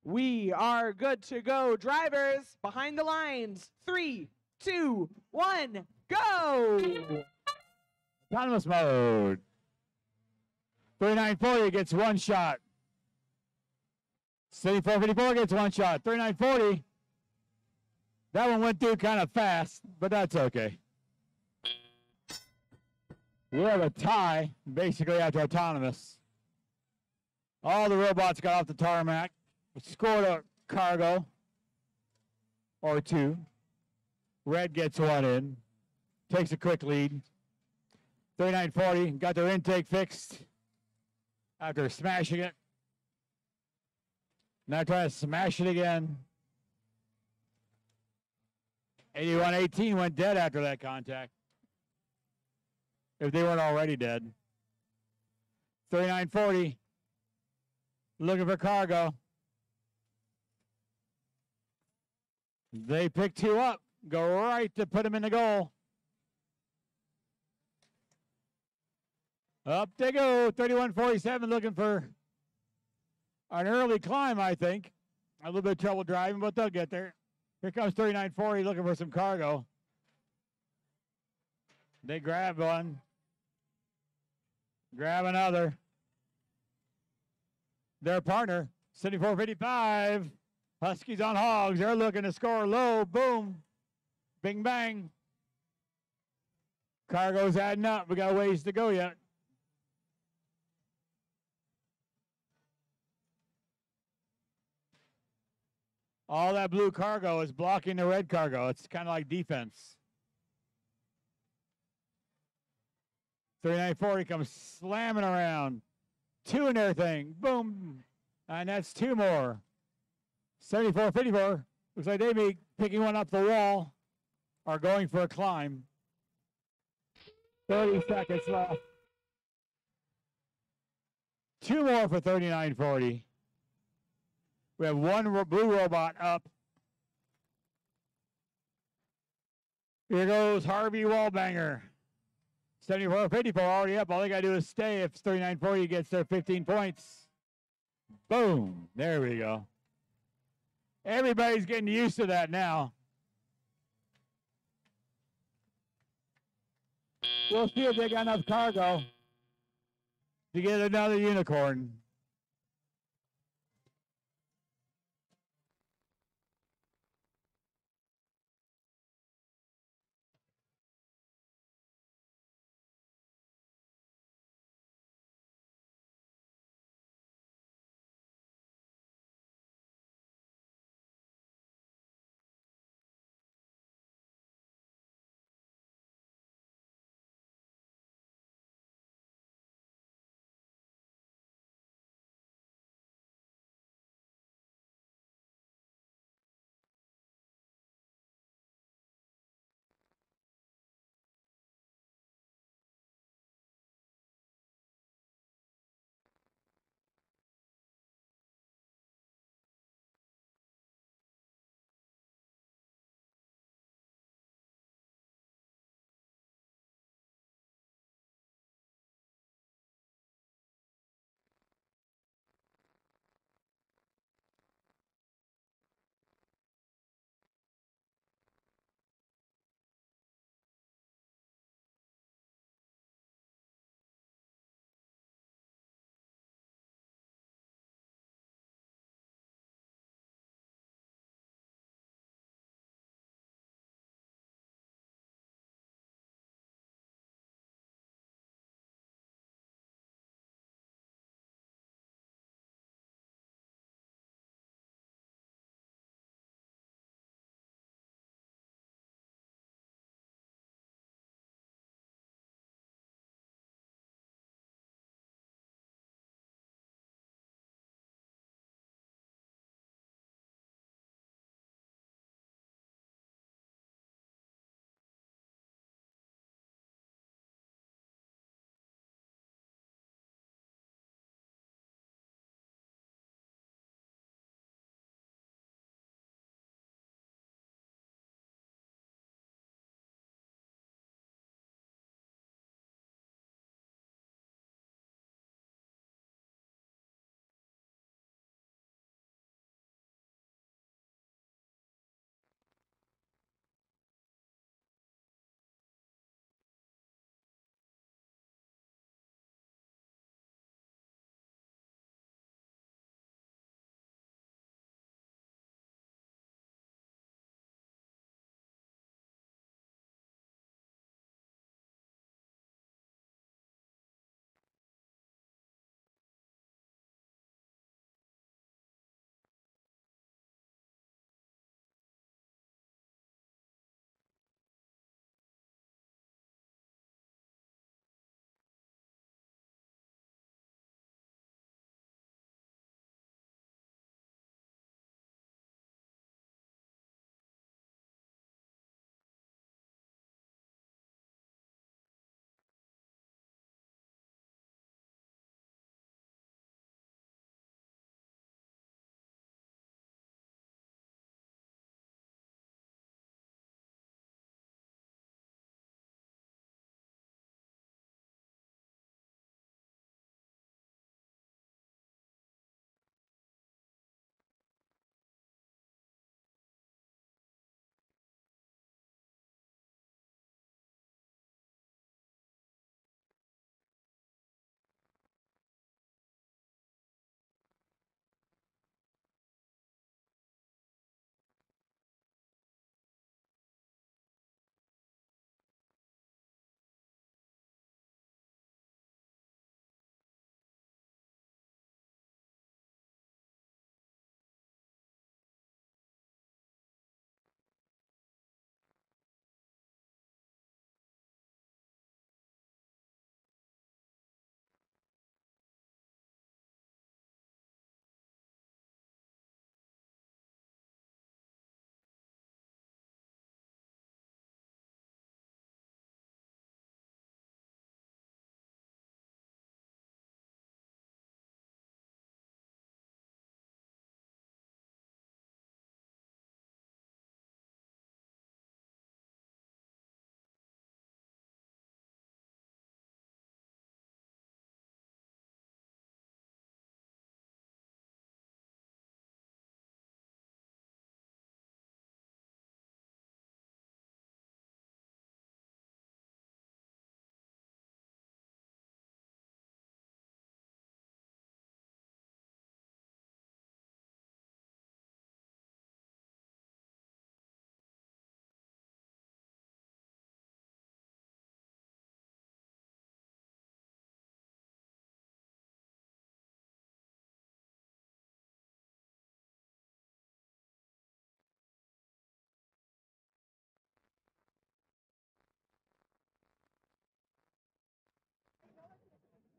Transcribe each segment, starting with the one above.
We are good to go. Drivers, behind the lines. 3, 2, 1, go! Autonomous mode. 3940 gets one shot. 7454 gets one shot. 3940. That one went through kind of fast, but that's okay. We have a tie, basically, after autonomous. All the robots got off the tarmac, scored a cargo or two. Red gets one in, takes a quick lead. 3940 got their intake fixed after smashing it. Now trying to smash it again. 8118 went dead after that contact, if they weren't already dead. 3940 looking for cargo. They pick two up, go right to put them in the goal. Up they go. 3147 looking for an early climb, I think. A little bit of trouble driving, but they'll get there. Here comes 3940 looking for some cargo. They grab one. Grab another. Their partner, 7455. Huskies on Hogs. They're looking to score low. Boom. Bing bang. Cargo's adding up. We got a ways to go yet. All that blue cargo is blocking the red cargo. It's kind of like defense. 3940 comes slamming around. Two in their thing. Boom. And that's two more. 7454. Looks like they be picking one up the wall or going for a climb. 30 seconds left. Two more for 3940. We have one blue robot up. Here goes Harvey Wallbanger. 7454 already up. All they got to do is stay if 3940 gets their 15 points. Boom. There we go. Everybody's getting used to that now. We'll see if they got enough cargo to get another unicorn.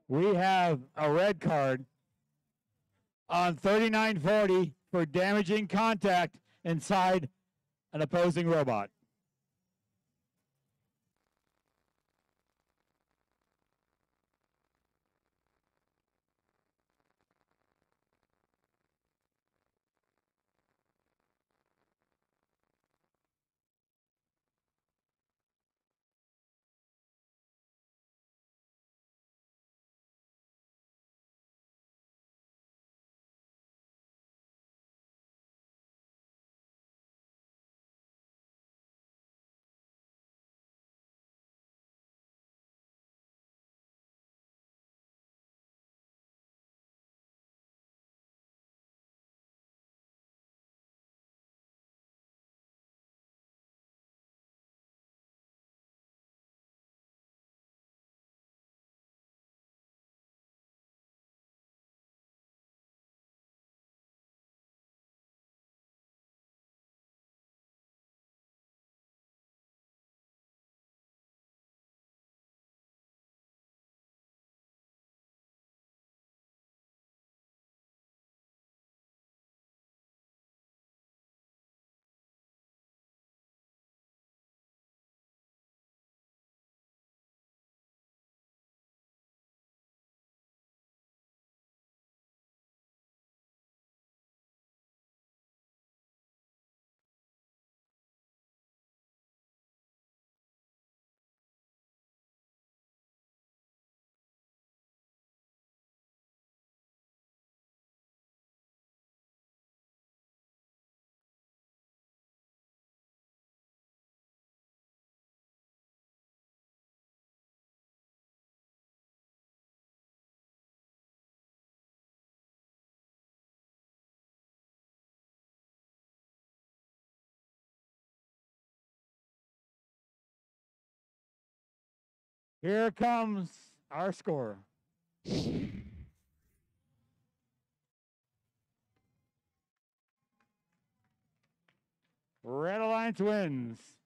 We have a red card on 3940 for damaging contact inside an opposing robot. Here comes our score. Red Alliance wins.